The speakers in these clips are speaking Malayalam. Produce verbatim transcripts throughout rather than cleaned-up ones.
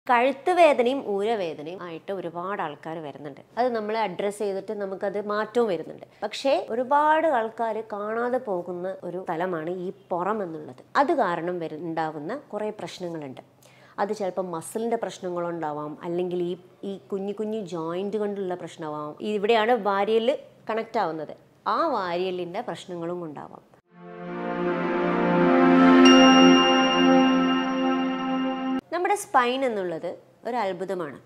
കഴുത്ത് വേദനയും ഊരവേദനയും ആയിട്ട് ഒരുപാട് ആൾക്കാർ വരുന്നുണ്ട്. അത് നമ്മൾ അഡ്രസ്സ് ചെയ്തിട്ട് നമുക്കത് മാറ്റവും വരുന്നുണ്ട്. പക്ഷേ ഒരുപാട് ആൾക്കാർ കാണാതെ പോകുന്ന ഒരു സ്ഥലമാണ് ഈ പുറം എന്നുള്ളത്. അത് കാരണം വരു ഉണ്ടാവുന്ന കുറേ പ്രശ്നങ്ങളുണ്ട്. അത് ചിലപ്പോൾ മസിലിൻ്റെ പ്രശ്നങ്ങളുണ്ടാവാം, അല്ലെങ്കിൽ ഈ ഈ കുഞ്ഞു കുഞ്ഞു ജോയിൻറ്റ് കൊണ്ടുള്ള പ്രശ്നമാവാം. ഇവിടെയാണ് വാരിയൽ കണക്റ്റ് ആവുന്നത്. ആ വാരിയലിൻ്റെ പ്രശ്നങ്ങളും ഉണ്ടാവാം. നമ്മുടെ സ്പൈൻ എന്നുള്ളത് ഒരു അത്ഭുതമാണ്.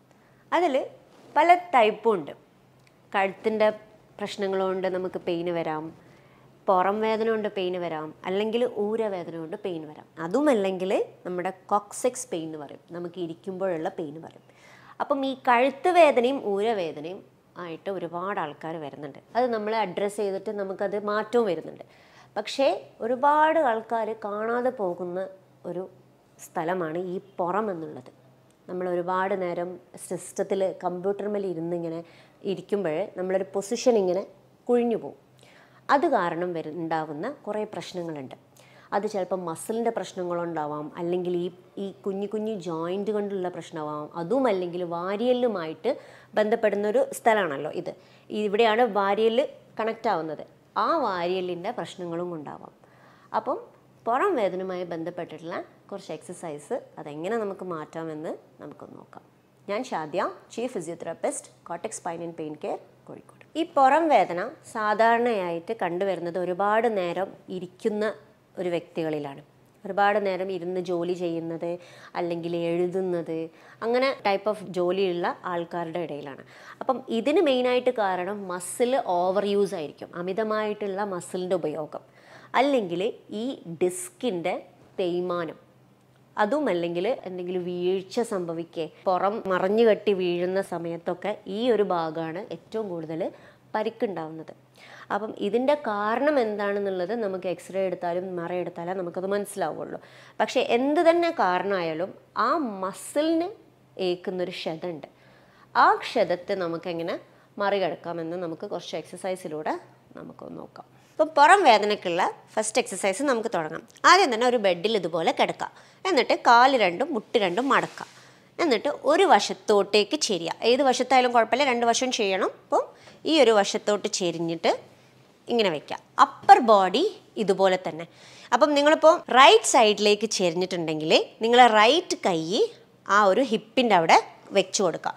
അതിൽ പല ടൈപ്പും ഉണ്ട്. കഴുത്തിൻ്റെ പ്രശ്നങ്ങളുകൊണ്ട് നമുക്ക് പെയിന് വരാം, പുറം വേദന കൊണ്ട് പെയിന് വരാം, അല്ലെങ്കിൽ ഊരവേദന കൊണ്ട് പെയിൻ വരാം. അതുമല്ലെങ്കിൽ നമ്മുടെ കോക്സെക്സ് പെയിൻ എന്ന് പറയും, നമുക്ക് ഇരിക്കുമ്പോഴുള്ള പെയിൻ പറയും. അപ്പം ഈ കഴുത്ത് വേദനയും ഊരവേദനയും ആയിട്ട് ഒരുപാട് ആൾക്കാർ വരുന്നുണ്ട്. അത് നമ്മൾ അഡ്രസ്സ് ചെയ്തിട്ട് നമുക്കത് മാറ്റവും വരുന്നുണ്ട്. പക്ഷേ ഒരുപാട് ആൾക്കാർ കാണാതെ പോകുന്ന ഒരു സ്ഥലമാണ് ഈ പുറം എന്നുള്ളത്. നമ്മൾ ഒരുപാട് നേരം സിസ്റ്റത്തിൽ കമ്പ്യൂട്ടറിൽ ഇരുന്നിങ്ങനെ ഇരിക്കുമ്പോൾ നമ്മളൊരു പൊസിഷൻ ഇങ്ങനെ കുഴിഞ്ഞു പോകും. അത് കാരണം വരു ഉണ്ടാവുന്ന കുറേ പ്രശ്നങ്ങളുണ്ട്. അത് ചിലപ്പോൾ മസിലിൻ്റെ പ്രശ്നങ്ങളുണ്ടാവാം, അല്ലെങ്കിൽ ഈ ഈ കുഞ്ഞു കുഞ്ഞു ജോയിൻറ്റ് കൊണ്ടുള്ള പ്രശ്നമാവാം. അതും അല്ലെങ്കിൽ വാരിയലുമായിട്ട് ബന്ധപ്പെടുന്നൊരു സ്ഥലമാണല്ലോ ഇത്. ഇവിടെയാണ് വാരിയൽ കണക്റ്റ് ആവുന്നത്. ആ വാരിയലിൻ്റെ പ്രശ്നങ്ങളും ഉണ്ടാവാം. അപ്പം പുറം വേദനയുമായി ബന്ധപ്പെട്ടിട്ടുള്ള കുറച്ച് എക്സസൈസ് അതെങ്ങനെ നമുക്ക് മാറ്റാമെന്ന് നമുക്ക് നോക്കാം. ഞാൻ Shadiya, chief physiotherapist, cortex spine and pain care, Kozhikode. ഈ പുറം വേദന സാധാരണയായിട്ട് കണ്ടുവരുന്നത് ഒരുപാട് നേരം ഇരിക്കുന്ന ഒരു വ്യക്തികളിലാണ്. ഒരുപാട് നേരം ഇരുന്ന് ജോലി ചെയ്യുന്നത്, അല്ലെങ്കിൽ എഴുതുന്നത്, അങ്ങനെ ടൈപ്പ് ഓഫ് ജോലിയുള്ള ആൾക്കാരുടെ ഇടയിലാണ്. അപ്പം ഇതിന് മെയിനായിട്ട് കാരണം മസിൽ ഓവർ യൂസ് ആയിരിക്കും, അമിതമായിട്ടുള്ള മസിലിൻ്റെ ഉപയോഗം, അല്ലെങ്കിൽ ഈ ഡിസ്കിൻ്റെ തേയ്മാനം, അതും അല്ലെങ്കിൽ എന്തെങ്കിലും വീഴ്ച സംഭവിക്കേ, പുറം മറഞ്ഞു കെട്ടി വീഴുന്ന സമയത്തൊക്കെ ഈ ഒരു ഭാഗമാണ് ഏറ്റവും കൂടുതൽ പരിക്കുണ്ടാവുന്നത്. അപ്പം ഇതിൻ്റെ കാരണം എന്താണെന്നുള്ളത് നമുക്ക് എക്സ്റേ എടുത്താലും മറ എടുത്താലും നമുക്കത് മനസ്സിലാവുള്ളൂ. പക്ഷേ എന്ത് തന്നെ കാരണമായാലും ആ മസിലിന് ഏൽക്കുന്നൊരു ക്ഷതമുണ്ട്. ആ ക്ഷതത്തെ നമുക്കെങ്ങനെ മറികടക്കാമെന്ന് നമുക്ക് കുറച്ച് എക്സസൈസിലൂടെ നമുക്ക് നോക്കാം. അപ്പോൾ പുറം വേദനയ്ക്കുള്ള ഫസ്റ്റ് എക്സസൈസ് നമുക്ക് തുടങ്ങാം. ആദ്യം തന്നെ ഒരു ബെഡിൽ ഇതുപോലെ കിടക്കാം. എന്നിട്ട് കാല് രണ്ടും മുട്ട് രണ്ടും മടക്കാം. എന്നിട്ട് ഒരു വശത്തോട്ടേക്ക് ചെരിയുക. ഏത് വശത്തായാലും കുഴപ്പമില്ല, രണ്ട് വശവും ചെയ്യണം. അപ്പം ഈ ഒരു വശത്തോട്ട് ചെരിഞ്ഞിട്ട് ഇങ്ങനെ വയ്ക്കുക. അപ്പർ ബോഡി ഇതുപോലെ തന്നെ. അപ്പം നിങ്ങളിപ്പോൾ റൈറ്റ് സൈഡിലേക്ക് ചെരിഞ്ഞിട്ടുണ്ടെങ്കിൽ നിങ്ങളെ റൈറ്റ് കൈ ആ ഒരു ഹിപ്പിൻ്റെ അവിടെ വെച്ച് കൊടുക്കുക.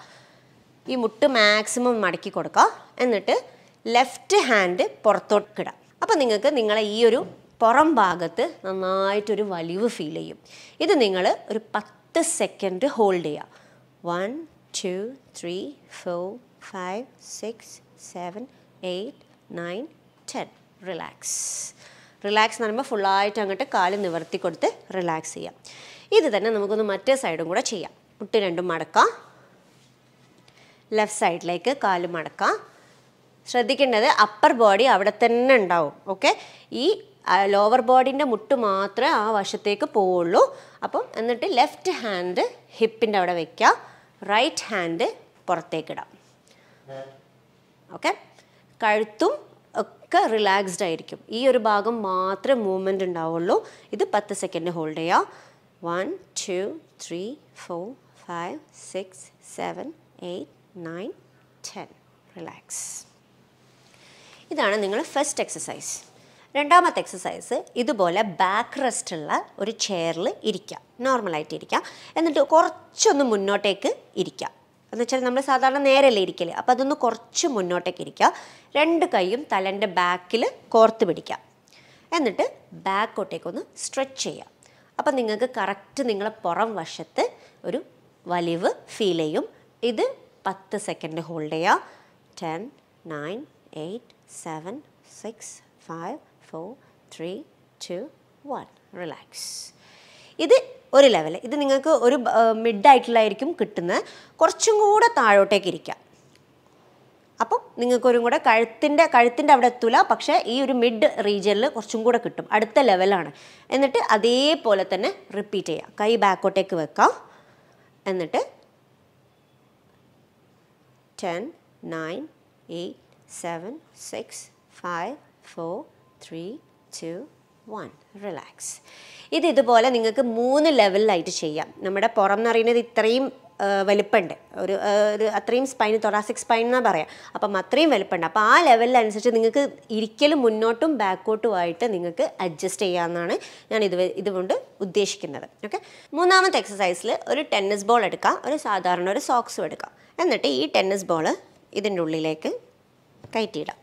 ഈ മുട്ട് മാക്സിമം മടക്കി കൊടുക്കുക. എന്നിട്ട് ലെഫ്റ്റ് ഹാൻഡ് പുറത്തോട്ട് ഇടാം. അപ്പം നിങ്ങൾക്ക് നിങ്ങളെ ഈ ഒരു പുറം ഭാഗത്ത് നന്നായിട്ടൊരു വലിവ് ഫീൽ ചെയ്യും. ഇത് നിങ്ങൾ ഒരു പത്ത് സെക്കൻഡ് ഹോൾഡ് ചെയ്യുക. One two three four five six seven eight nine ten. Relax. Relax എന്ന് പറയുമ്പോൾ ഫുള്ളായിട്ട് അങ്ങോട്ട് കാല് നിവർത്തി കൊടുത്ത് റിലാക്സ് ചെയ്യാം. ഇത് തന്നെ നമുക്കൊന്ന് മറ്റേ സൈഡും കൂടെ ചെയ്യാം. മുട്ട് രണ്ടും മടക്കാം. ലെഫ്റ്റ് സൈഡിലേക്ക് കാല് മടക്കാം. ശ്രദ്ധിക്കേണ്ടത് അപ്പർ ബോഡി അവിടെ തന്നെ ഉണ്ടാവും. ഓക്കെ, ഈ ലോവർ ബോഡീൻ്റെ മുട്ട് മാത്രമേ ആ വശത്തേക്ക് പോവുള്ളൂ. അപ്പം എന്നിട്ട് ലെഫ്റ്റ് ഹാൻഡ് ഹിപ്പിൻ്റെ അവിടെ വയ്ക്കുക. Right hand പുറത്തേക്കിടാം. ഓക്കെ, കഴുത്തും ഒക്കെ റിലാക്സ്ഡ് ആയിരിക്കും. ഈ ഒരു ഭാഗം മാത്രമേ മൂവ്മെൻറ്റ് ഉണ്ടാവുള്ളൂ. ഇത് പത്ത് സെക്കൻഡ് ഹോൾഡ് ചെയ്യുക. One two three four five six seven eight nine ten. Relax. ഇതാണ് നിങ്ങൾ ഫസ്റ്റ് എക്സസൈസ്. രണ്ടാമത്തെ എക്സസൈസ് ഇതുപോലെ ബാക്ക് റെസ്റ്റുള്ള ഒരു ചെയറിൽ ഇരിക്കുക. നോർമലായിട്ട് ഇരിക്കുക. എന്നിട്ട് കുറച്ചൊന്ന് മുന്നോട്ടേക്ക് ഇരിക്കുക. എന്ന് വെച്ചാൽ നമ്മൾ സാധാരണ നേരെയല്ലേ ഇരിക്കല്, അപ്പോൾ അതൊന്ന് കുറച്ച് മുന്നോട്ടേക്ക് ഇരിക്കുക. രണ്ട് കൈയും തലേൻ്റെ ബാക്കിൽ കോർത്ത് പിടിക്കുക. എന്നിട്ട് ബാക്കോട്ടേക്കൊന്ന് സ്ട്രെച്ച് ചെയ്യുക. അപ്പം നിങ്ങൾക്ക് കറക്റ്റ് നിങ്ങളെ പുറം വശത്ത് ഒരു വലിവ് ഫീൽ ചെയ്യും. ഇത് പത്ത് സെക്കൻഡ് ഹോൾഡ് ചെയ്യുക. Ten nine eight seven six five four three two one. Relax. ഇത് ഒരു ലെവൽ. ഇത് നിങ്ങൾക്ക് ഒരു മിഡ് ആയിട്ടുള്ളതായിരിക്കും കിട്ടുന്നത്. കുറച്ചും കൂടെ താഴോട്ടേക്ക് ഇരിക്കുക. അപ്പം നിങ്ങൾക്കൊരു കൂടെ കഴുത്തിൻ്റെ കഴുത്തിൻ്റെ അവിടെ എത്തൂല, പക്ഷേ ഈ ഒരു മിഡ് റീജിയനിൽ കുറച്ചും കൂടെ കിട്ടും. അടുത്ത ലെവലാണ്. എന്നിട്ട് അതേപോലെ തന്നെ റിപ്പീറ്റ് ചെയ്യുക. കൈ ബാക്കോട്ടേക്ക് വെക്കാം. എന്നിട്ട് ten nine eight seven six five four three two one, relax. ഇത് ഇതുപോലെ നിങ്ങൾക്ക് മൂന്ന് ലെവലിലായിട്ട് ചെയ്യാം. നമ്മുടെ പുറം എന്ന് പറയുന്നത് ഇത്രയും വലുപ്പമുണ്ട്, ഒരു ഒരു അത്രയും സ്പൈൻ, തൊറാസിക് സ്പൈൻ എന്നാണ് പറയാം. അപ്പം അത്രയും വലുപ്പമുണ്ട്. അപ്പോൾ ആ ലെവലിനനുസരിച്ച് നിങ്ങൾക്ക് ഇരിക്കലും മുന്നോട്ടും ബാക്കോട്ടുമായിട്ട് നിങ്ങൾക്ക് അഡ്ജസ്റ്റ് ചെയ്യാമെന്നാണ് ഞാൻ ഇത് ഇതുകൊണ്ട് ഉദ്ദേശിക്കുന്നത്. ഓക്കെ, മൂന്നാമത്തെ എക്സസൈസിൽ ഒരു ടെന്നീസ് ബോൾ എടുക്കാം, ഒരു സാധാരണ ഒരു സോക്സും എടുക്കാം. എന്നിട്ട് ഈ ടെന്നീസ് ബോൾ ഇതിൻ്റെ ഉള്ളിലേക്ക് കയറ്റിയിടാം.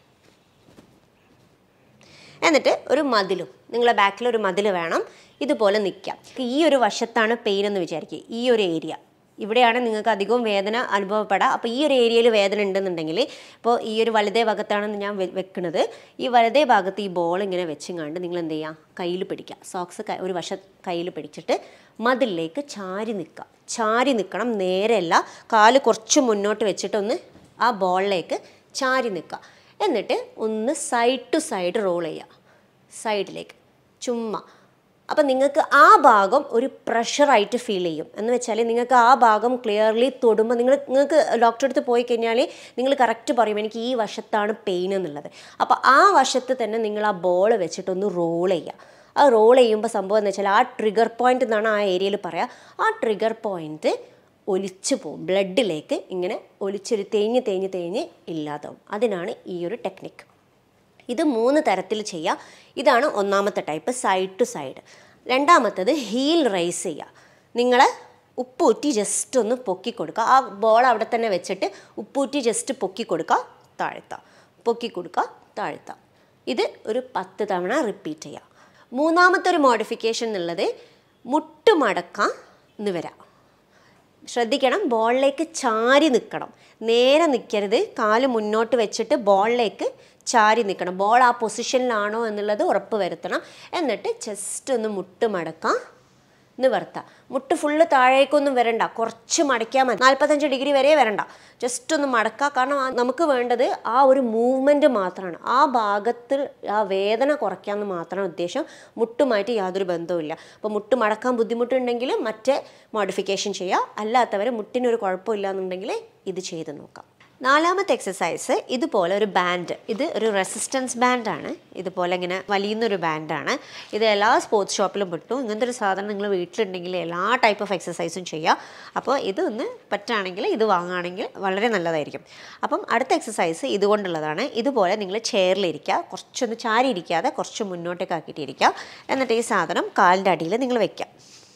എന്നിട്ട് ഒരു മതിലും, നിങ്ങളെ ബാക്കിൽ ഒരു മതിൽ വേണം, ഇതുപോലെ നിൽക്കാം. ഈ ഒരു വശത്താണ് പെയിൻ എന്ന് വിചാരിക്കുക. ഈ ഒരു ഏരിയ ഇവിടെയാണ് നിങ്ങൾക്ക് അധികവും വേദന അനുഭവപ്പെടാം. അപ്പോൾ ഈ ഒരു ഏരിയയിൽ വേദന ഉണ്ടെന്നുണ്ടെങ്കിൽ, ഇപ്പോൾ ഈ ഒരു വലതേ ഭാഗത്താണെന്ന് ഞാൻ വെക്കുന്നത്, ഈ വലതേ ഭാഗത്ത് ഈ ബോൾ ഇങ്ങനെ വെച്ചുകൊണ്ട് നിങ്ങൾ എന്ത് ചെയ്യുക, കയ്യിൽ പിടിക്കുക. സോക്സ് ഒരു വശം കയ്യിൽ പിടിച്ചിട്ട് മതിലിലേക്ക് ചാരി നിൽക്കുക. ചാരി നിൽക്കണം, നേരെയല്ല, കാല് കുറച്ച് മുന്നോട്ട് വെച്ചിട്ടൊന്ന് ആ ബോളിലേക്ക് ചാരി നിൽക്കുക. എന്നിട്ട് ഒന്ന് സൈഡ് ടു സൈഡ് റോൾ ചെയ്യുക, സൈഡിലേക്ക് ചുമ്മാ. അപ്പം നിങ്ങൾക്ക് ആ ഭാഗം ഒരു പ്രഷറായിട്ട് ഫീൽ ചെയ്യും. എന്ന് വെച്ചാൽ നിങ്ങൾക്ക് ആ ഭാഗം ക്ലിയർലി തൊടുമ്പോൾ നിങ്ങൾ നിങ്ങൾക്ക് ഡോക്ടറെ അടുത്ത് പോയി കഴിഞ്ഞാൽ നിങ്ങൾ കറക്റ്റ് പറയും എനിക്ക് ഈ വശത്താണ് പെയിൻ എന്നുള്ളത്. അപ്പോൾ ആ വശത്ത് തന്നെ നിങ്ങൾ ആ ബോൾ വെച്ചിട്ടൊന്ന് റോൾ ചെയ്യുക. ആ റോൾ ചെയ്യുമ്പോൾ സംഭവം എന്ന് വെച്ചാൽ ആ ട്രിഗർ പോയിൻ്റ് എന്നാണ് ആ ഏരിയയിൽ പറയുക. ആ ട്രിഗർ പോയിൻറ്റ് ഒലിച്ചു പോവും, ബ്ലഡിലേക്ക് ഇങ്ങനെ ഒലിച്ചൊരു തേഞ്ഞ് തേഞ്ഞ് തേഞ്ഞ് ഇല്ലാതാവും. അതിനാണ് ഈ ഒരു ടെക്നിക്ക്. ഇത് മൂന്ന് തരത്തിൽ ചെയ്യാം. ഇതാണ് ഒന്നാമത്തെ ടൈപ്പ്, സൈഡ് ടു സൈഡ്. രണ്ടാമത്തത് ഹീൽ റൈസ് ചെയ്യുക. നിങ്ങൾ ഉപ്പൂറ്റി ജസ്റ്റ് ഒന്ന് പൊക്കി കൊടുക്കുക. ആ ബോൾ അവിടെ തന്നെ വെച്ചിട്ട് ഉപ്പൂറ്റി ജസ്റ്റ് പൊക്കി കൊടുക്കുക, താഴ്ത്താം, പൊക്കി കൊടുക്കുക, താഴ്ത്താം. ഇത് ഒരു പത്ത് തവണ റിപ്പീറ്റ് ചെയ്യുക. മൂന്നാമത്തെ ഒരു മോഡിഫിക്കേഷൻ എന്നുള്ളത് മുട്ടുമടക്കാം എന്ന് വരാം. ശ്രദ്ധിക്കണം, ബോളിലേക്ക് ചാരി നിൽക്കണം, നേരെ നിൽക്കരുത്. കാല് മുന്നോട്ട് വെച്ചിട്ട് ബോളിലേക്ക് ചാരി നിൽക്കണം. ബോൾ ആ പൊസിഷനിലാണോ എന്നുള്ളത് ഉറപ്പ് വരുത്തണം. എന്നിട്ട് ജസ്റ്റ് ഒന്ന് മുട്ട് മടക്കാം, നിവർത്താം. മുട്ട് ഫുള്ള് താഴേക്കൊന്നും വരണ്ട, കുറച്ച് മടക്കിയാൽ മതി. നാൽപ്പത്തഞ്ച് ഡിഗ്രി വരെ വരണ്ട, ജസ്റ്റ് ഒന്ന് മടക്കുക. കാരണം നമുക്ക് വേണ്ടത് ആ ഒരു മൂവ്മെൻറ്റ് മാത്രമാണ്. ആ ഭാഗത്ത് ആ വേദന കുറയ്ക്കാമെന്ന് മാത്രമാണ് ഉദ്ദേശം. മുട്ടുമായിട്ട് യാതൊരു ബന്ധവുമില്ല. അപ്പോൾ മുട്ട് മടക്കാൻ ബുദ്ധിമുട്ടുണ്ടെങ്കിൽ മറ്റേ മോഡിഫിക്കേഷൻ ചെയ്യുക. അല്ലാത്തവരെ മുട്ടിനൊരു കുഴപ്പമില്ല എന്നുണ്ടെങ്കിൽ ഇത് ചെയ്ത് നോക്കാം. നാലാമത്തെ എക്സസൈസ് ഇതുപോലെ ഒരു ബാൻഡ്. ഇത് ഒരു റെസിസ്റ്റൻസ് ബാൻഡാണ്. ഇതുപോലെ ഇങ്ങനെ വലിയുന്നൊരു ബാൻഡാണ്. ഇത് എല്ലാ സ്പോർട്സ് ഷോപ്പിലും കിട്ടും. ഇങ്ങനത്തെ ഒരു സാധനം നിങ്ങൾ വീട്ടിലുണ്ടെങ്കിൽ എല്ലാ ടൈപ്പ് ഓഫ് എക്സസൈസും ചെയ്യാം. അപ്പോൾ ഇതൊന്ന് പറ്റുകയാണെങ്കിൽ ഇത് വാങ്ങുകയാണെങ്കിൽ വളരെ നല്ലതായിരിക്കും. അപ്പം അടുത്ത എക്സസൈസ് ഇതുകൊണ്ടുള്ളതാണ്. ഇതുപോലെ നിങ്ങൾ ചെയറിലിരിക്കുക, കുറച്ചൊന്ന് ചാരി ഇരിക്കാതെ കുറച്ച് മുന്നോട്ടേക്ക് ആക്കിയിട്ടിരിക്കുക. എന്നിട്ട് ഈ സാധനം കാലിൻ്റെ അടിയിൽ നിങ്ങൾ വയ്ക്കുക.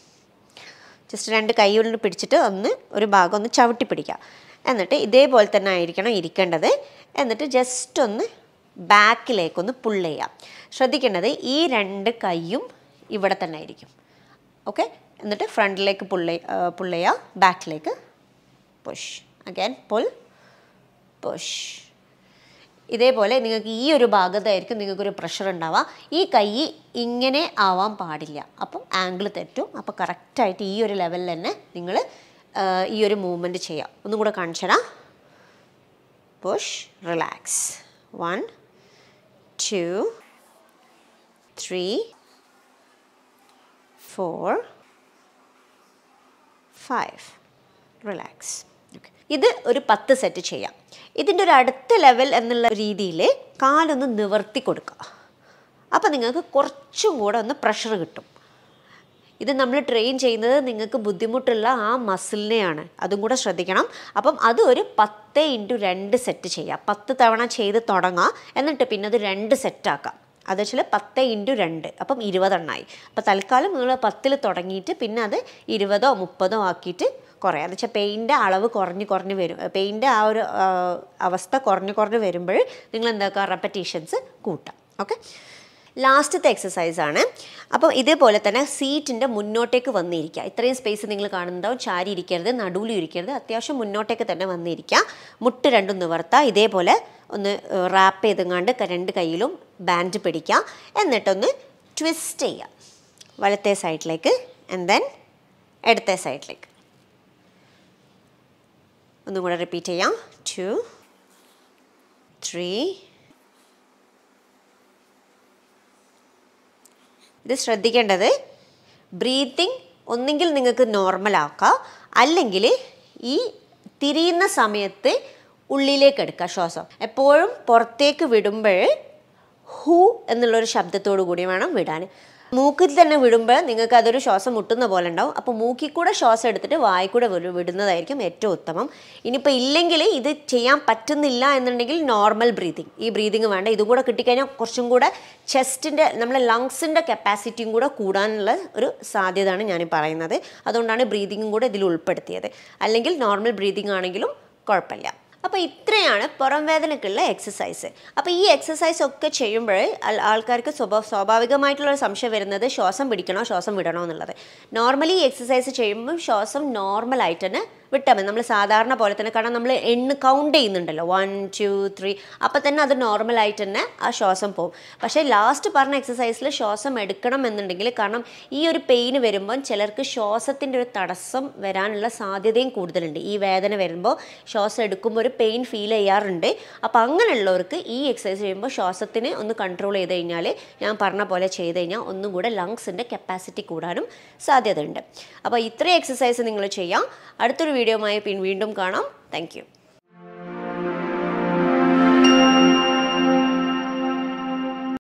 ജസ്റ്റ് രണ്ട് കൈ കൊണ്ട് പിടിച്ചിട്ട് ഒന്ന് ഒരു ഭാഗം ഒന്ന് ചവിട്ടി പിടിക്കുക. എന്നിട്ട് ഇതേപോലെ തന്നെ ആയിരിക്കണം ഇരിക്കേണ്ടത്. എന്നിട്ട് ജസ്റ്റ് ഒന്ന് ബാക്കിലേക്കൊന്ന് പുള്ള് ചെയ്യാം. ശ്രദ്ധിക്കേണ്ടത് ഈ രണ്ട് കൈയും ഇവിടെ തന്നെ ആയിരിക്കും. ഓക്കെ, എന്നിട്ട് ഫ്രണ്ടിലേക്ക് പുള്ള് പുള്ള് ചെയ്യുക, ബാക്കിലേക്ക് പുഷ്, അഗൈൻ പുൾ, പുഷ്. ഇതേപോലെ നിങ്ങൾക്ക് ഈ ഒരു ഭാഗത്തായിരിക്കും നിങ്ങൾക്കൊരു പ്രഷർ ഉണ്ടാവുക. ഈ കൈ ഇങ്ങനെ ആവാൻ പാടില്ല, അപ്പം ആംഗിൾ തെറ്റും. അപ്പോൾ കറക്റ്റായിട്ട് ഈ ഒരു ലെവലിൽ തന്നെ നിങ്ങൾ ഈ ഒരു മൂവ്മെൻറ്റ് ചെയ്യാം. ഒന്നും കൂടെ കാണിച്ചു തരാം. Push, relax, one, two, three, four, five, relax. Okay, ഇത് ഒരു പത്ത് സെറ്റ് ചെയ്യാം. ഇതിൻ്റെ ഒരു അടുത്ത ലെവൽ എന്നുള്ള രീതിയിൽ കാലൊന്ന് നിവർത്തി കൊടുക്കുക. അപ്പോൾ നിങ്ങൾക്ക് കുറച്ചും കൂടെ ഒന്ന് പ്രഷർ കിട്ടും. ഇത് നമ്മൾ ട്രെയിൻ ചെയ്യുന്നത് നിങ്ങൾക്ക് ബുദ്ധിമുട്ടുള്ള ആ മസിലിനെയാണ്, അതും കൂടെ ശ്രദ്ധിക്കണം. അപ്പം അത് ഒരു പത്ത് ഇൻറ്റു രണ്ട് സെറ്റ് ചെയ്യാം. പത്ത് തവണ ചെയ്ത് തുടങ്ങാം, എന്നിട്ട് പിന്നെ അത് രണ്ട് സെറ്റാക്കാം. അത് വെച്ചാൽ പത്ത് ഇൻറ്റു രണ്ട്, അപ്പം ഇരുപതെണ്ണമായി. അപ്പോൾ തൽക്കാലം നിങ്ങൾ പത്തിൽ തുടങ്ങിയിട്ട് പിന്നെ അത് ഇരുപതോ മുപ്പതോ ആക്കിയിട്ട് കുറയാം. എന്ന് വെച്ചാൽ പെയിൻ്റെ അളവ് കുറഞ്ഞ് കുറഞ്ഞ് വരും. പെയിൻ്റെ ആ ഒരു അവസ്ഥ കുറഞ്ഞ് കുറഞ്ഞ് വരുമ്പോൾ നിങ്ങൾ എന്താക്കുക, റെപ്പറ്റീഷൻസ് കൂട്ടാം. ഓക്കെ, ലാസ്റ്റത്തെ എക്സസൈസാണ്. അപ്പോൾ ഇതേപോലെ തന്നെ സീറ്റിൻ്റെ മുന്നോട്ടേക്ക് വന്നിരിക്കുക. ഇത്രയും സ്പേസ് നിങ്ങൾ കാണുന്നുണ്ടാവും. ചാരി ഇരിക്കരുത്, നടുവിൽ ഇരിക്കരുത്, അത്യാവശ്യം മുന്നോട്ടേക്ക് തന്നെ വന്നിരിക്കുക. മുട്ട് രണ്ടും നിവർത്തുക. ഇതേപോലെ ഒന്ന് റാപ്പ് ചെയ്തെങ്ങാണ്ട് രണ്ട് കയ്യിലും ബാൻഡ് പിടിക്കുക. എന്നിട്ടൊന്ന് ട്വിസ്റ്റ് ചെയ്യുക, വലത്തെ സൈഡിലേക്ക് ആൻഡ് ദെൻ ഇടത്തെ സൈഡിലേക്ക്. ഒന്നും കൂടെ റിപ്പീറ്റ് ചെയ്യാം. Two, three. ഇത് ശ്രദ്ധിക്കേണ്ടത്, ബ്രീത്തിങ് ഒന്നെങ്കിൽ നിങ്ങൾക്ക് നോർമലാക്കാം, അല്ലെങ്കിൽ ഈ തിരിയുന്ന സമയത്ത് ഉള്ളിലേക്ക് എടുക്കുക ശ്വാസം. എപ്പോഴും പുറത്തേക്ക് വിടുമ്പോൾ ഹൂ എന്നുള്ളൊരു ശബ്ദത്തോടു കൂടി വേണം വിടാൻ. മൂക്കിൽ തന്നെ വിടുമ്പോൾ നിങ്ങൾക്ക് അതൊരു ശ്വാസം മുട്ടുന്ന പോലെ ഉണ്ടാവും. അപ്പോൾ മൂക്കിൽ കൂടെ ശ്വാസം എടുത്തിട്ട് വായിൽ കൂടെ വിടുന്നതായിരിക്കും ഏറ്റവും ഉത്തമം. ഇനിയിപ്പോൾ ഇല്ലെങ്കിൽ ഇത് ചെയ്യാൻ പറ്റുന്നില്ല എന്നുണ്ടെങ്കിൽ നോർമൽ ബ്രീതിങ്, ഈ ബ്രീതിങ് വേണ്ട. ഇതും കൂടെ കിട്ടിക്കഴിഞ്ഞാൽ കുറച്ചും കൂടെ ചെസ്റ്റിൻ്റെ നമ്മളെ ലങ്സിൻ്റെ കപ്പാസിറ്റിയും കൂടെ കൂടാനുള്ള ഒരു സാധ്യതയാണ് ഞാൻ പറയുന്നത്. അതുകൊണ്ടാണ് ബ്രീതിങ്ങും കൂടെ ഇതിൽ ഉൾപ്പെടുത്തിയത്. അല്ലെങ്കിൽ നോർമൽ ബ്രീതിങ് ആണെങ്കിലും കുഴപ്പമില്ല. അപ്പോൾ ഇത്രയാണ് പുറം വേദനയ്ക്കുള്ള എക്സസൈസ്. അപ്പോൾ ഈ എക്സസൈസ് ഒക്കെ ചെയ്യുമ്പോൾ ആൾക്കാർക്ക് സ്വഭാ സ്വാഭാവികമായിട്ടുള്ളൊരു സംശയം വരുന്നത് ശ്വാസം പിടിക്കണോ ശ്വാസം വിടണോ എന്നുള്ളത്. നോർമലി ഈ എക്സസൈസ് ചെയ്യുമ്പോൾ ശ്വാസം നോർമലായിട്ട് തന്നെ വിട്ടാൽ മതി. നമ്മൾ സാധാരണ പോലെ തന്നെ, കാരണം നമ്മൾ എണ്ണ് കൗണ്ട് ചെയ്യുന്നുണ്ടല്ലോ, വൺ ടു ത്രീ, അപ്പോൾ തന്നെ അത് നോർമലായിട്ട് തന്നെ ആ ശ്വാസം പോകും. പക്ഷേ ലാസ്റ്റ് പറഞ്ഞ എക്സസൈസിൽ ശ്വാസം എടുക്കണം എന്നുണ്ടെങ്കിൽ, കാരണം ഈ ഒരു പെയിന് വരുമ്പോൾ ചിലർക്ക് ശ്വാസത്തിൻ്റെ ഒരു തടസ്സം വരാനുള്ള സാധ്യതയും കൂടുതലുണ്ട്. ഈ വേദന വരുമ്പോൾ ശ്വാസം എടുക്കുമ്പോൾ ഒരു പെയിൻ ഫീൽ ചെയ്യാറുണ്ട്. അപ്പോൾ അങ്ങനെയുള്ളവർക്ക് ഈ എക്സസൈസ് ചെയ്യുമ്പോൾ ശ്വാസത്തിന് ഒന്ന് കൺട്രോൾ ചെയ്ത് കഴിഞ്ഞാൽ, ഞാൻ പറഞ്ഞ പോലെ ചെയ്ത് കഴിഞ്ഞാൽ ഒന്നും കൂടെ ലങ്സിൻ്റെ കപ്പാസിറ്റി കൂടാനും സാധ്യതയുണ്ട്. അപ്പോൾ ഇത്രയും എക്സസൈസ് നിങ്ങൾ ചെയ്യാം. അടുത്തൊരു വീഡിയോയുമായി വീണ്ടും കാണാം. Thank U.